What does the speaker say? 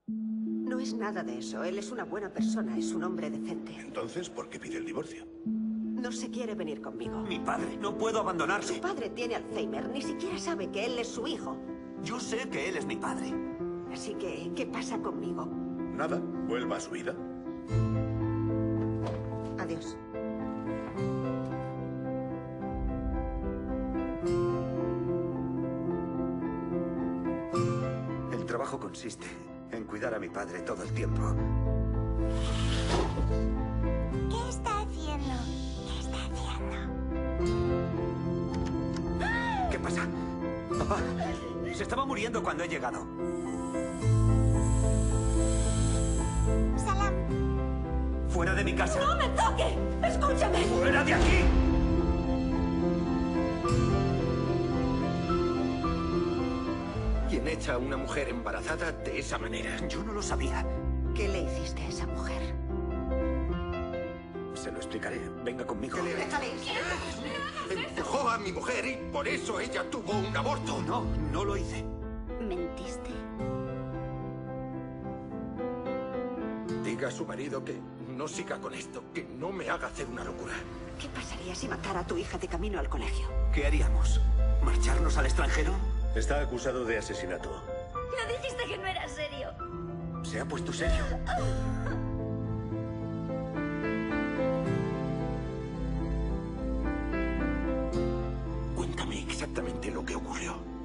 No es nada de eso. Él es una buena persona, es un hombre decente. Entonces, ¿por qué pide el divorcio? No se quiere venir conmigo. Mi padre, no puedo abandonarle. Su padre tiene Alzheimer, ni siquiera sabe que él es su hijo. Yo sé que él es mi padre. Así que, ¿qué pasa conmigo? Nada, vuelva a su vida. Adiós. El trabajo consiste en cuidar a mi padre todo el tiempo. ¿Qué está haciendo? ¿Qué está haciendo? ¿Qué pasa? Papá, se estaba muriendo cuando he llegado. Salam. ¡Fuera de mi casa! ¡No me toque! ¡Escúchame! ¡Fuera de aquí! ¿Quién echa a una mujer embarazada de esa manera? Yo no lo sabía. ¿Qué le hiciste a esa mujer? Se lo explicaré. Venga conmigo. ¡Déjale! Empujó a mi mujer y por eso ella tuvo un aborto. No, no lo hice. ¿Mentiste? Diga a su marido que no siga con esto, que no me haga hacer una locura. ¿Qué pasaría si matara a tu hija de camino al colegio? ¿Qué haríamos? ¿Marcharnos al extranjero? Está acusado de asesinato. No dijiste que no era serio. Se ha puesto serio. Cuéntame exactamente lo que ocurrió.